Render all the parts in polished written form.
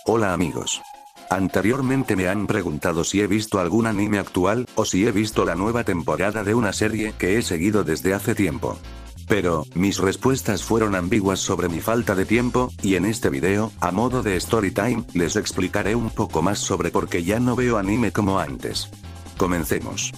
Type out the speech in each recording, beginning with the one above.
Hola amigos. Anteriormente me han preguntado si he visto algún anime actual, o si he visto la nueva temporada de una serie que he seguido desde hace tiempo. Pero, mis respuestas fueron ambiguas sobre mi falta de tiempo, y en este video, a modo de story time, les explicaré un poco más sobre por qué ya no veo anime como antes. Comencemos.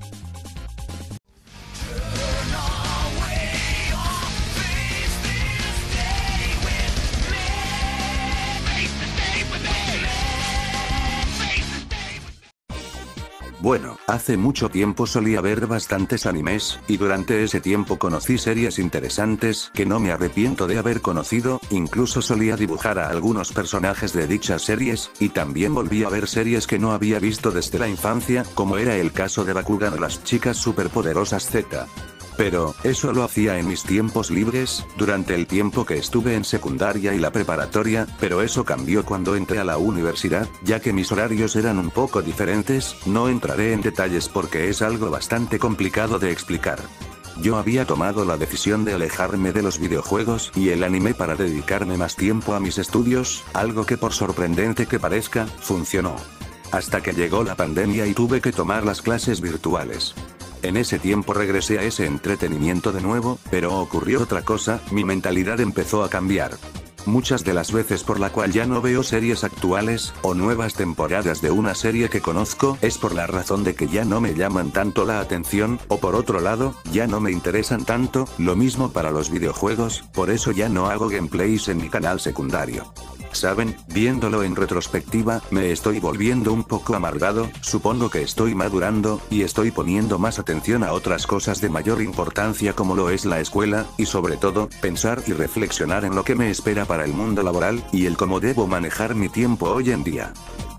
Bueno, hace mucho tiempo solía ver bastantes animes, y durante ese tiempo conocí series interesantes que no me arrepiento de haber conocido, incluso solía dibujar a algunos personajes de dichas series, y también volví a ver series que no había visto desde la infancia, como era el caso de Bakugan o las chicas superpoderosas Z. Pero, eso lo hacía en mis tiempos libres, durante el tiempo que estuve en secundaria y la preparatoria, pero eso cambió cuando entré a la universidad, ya que mis horarios eran un poco diferentes. No entraré en detalles porque es algo bastante complicado de explicar. Yo había tomado la decisión de alejarme de los videojuegos y el anime para dedicarme más tiempo a mis estudios, algo que por sorprendente que parezca, funcionó. Hasta que llegó la pandemia y tuve que tomar las clases virtuales. En ese tiempo regresé a ese entretenimiento de nuevo, pero ocurrió otra cosa, mi mentalidad empezó a cambiar. Muchas de las veces por la cual ya no veo series actuales, o nuevas temporadas de una serie que conozco, es por la razón de que ya no me llaman tanto la atención, o por otro lado, ya no me interesan tanto. Lo mismo para los videojuegos, por eso ya no hago gameplays en mi canal secundario. ¿Saben? Viéndolo en retrospectiva, me estoy volviendo un poco amargado, supongo que estoy madurando, y estoy poniendo más atención a otras cosas de mayor importancia como lo es la escuela, y sobre todo, pensar y reflexionar en lo que me espera para el mundo laboral, y el cómo debo manejar mi tiempo hoy en día.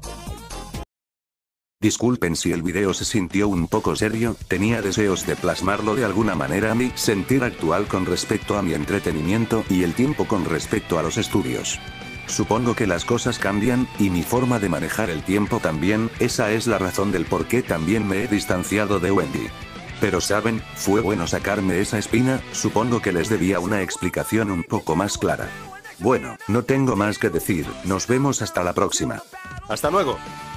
Disculpen si el video se sintió un poco serio, tenía deseos de plasmarlo de alguna manera mi sentir actual con respecto a mi entretenimiento y el tiempo con respecto a los estudios. Supongo que las cosas cambian, y mi forma de manejar el tiempo también. Esa es la razón del por qué también me he distanciado de Wendy. Pero saben, fue bueno sacarme esa espina, supongo que les debía una explicación un poco más clara. Bueno, no tengo más que decir, nos vemos hasta la próxima. ¡Hasta luego!